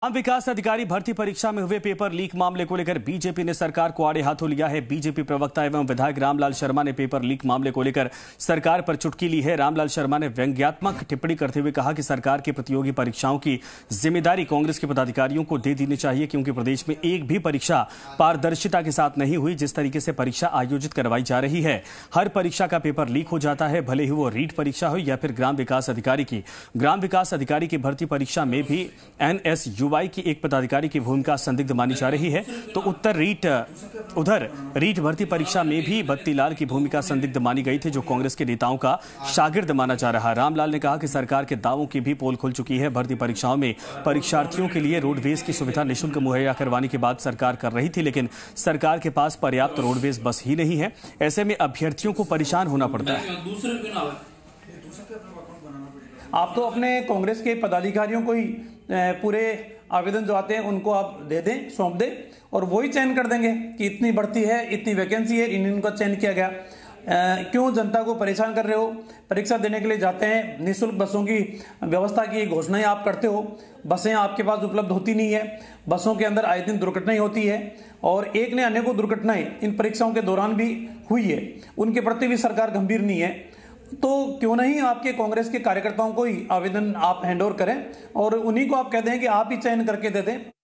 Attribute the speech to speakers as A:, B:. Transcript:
A: ग्राम विकास अधिकारी भर्ती परीक्षा में हुए पेपर लीक मामले को लेकर बीजेपी ने सरकार को आड़े हाथों लिया है। बीजेपी प्रवक्ता एवं विधायक रामलाल शर्मा ने पेपर लीक मामले को लेकर सरकार पर चुटकी ली है। रामलाल शर्मा ने व्यंग्यात्मक टिप्पणी करते हुए कहा कि सरकार की प्रतियोगी परीक्षाओं की जिम्मेदारी कांग्रेस के पदाधिकारियों को दे देनी चाहिए, क्योंकि प्रदेश में एक भी परीक्षा पारदर्शिता के साथ नहीं हुई। जिस तरीके से परीक्षा आयोजित करवाई जा रही है, हर परीक्षा का पेपर लीक हो जाता है, भले ही वो रीट परीक्षा हो या फिर ग्राम विकास अधिकारी की। ग्राम विकास अधिकारी की भर्ती परीक्षा में भी NSUI की एक पदाधिकारी की भूमिका संदिग्ध मानी जा रही है, तो उधर रीट भर्ती परीक्षा में भी बत्तीलाल की भूमिका संदिग्ध मानी गई थी, जो कांग्रेस के नेताओं का शागिर्द माना जा रहा है। रामलाल ने कहा कि सरकार के दावों की भी पोल खुल चुकी है। भर्ती परीक्षाओं में परीक्षार्थियों के लिए रोडवेज की सुविधा निःशुल्क मुहैया करवाने की बात सरकार कर रही थी, लेकिन सरकार के पास पर्याप्त रोडवेज बस ही नहीं है। ऐसे में अभ्यर्थियों को परेशान होना पड़ता है।
B: आप तो अपने कांग्रेस के पदाधिकारियों को ही पूरे आवेदन जो आते हैं उनको आप दे दें, सौंप दें, और वही चयन कर देंगे कि इतनी भर्ती है, इतनी वैकेंसी है, इनका चयन किया गया। क्यों जनता को परेशान कर रहे हो? परीक्षा देने के लिए जाते हैं, निःशुल्क बसों की व्यवस्था की घोषणाएं आप करते हो, बसें आपके पास उपलब्ध होती नहीं है, बसों के अंदर आए दिन दुर्घटनाएं होती है, और एक ने अनेकों दुर्घटनाएं इन परीक्षाओं के दौरान भी हुई है। उनके प्रति भी सरकार गंभीर नहीं है, तो क्यों नहीं आपके कांग्रेस के कार्यकर्ताओं को ही आवेदन आप हैंडओवर करें और उन्हीं को आप कह दें कि आप ही चयन करके दे दें।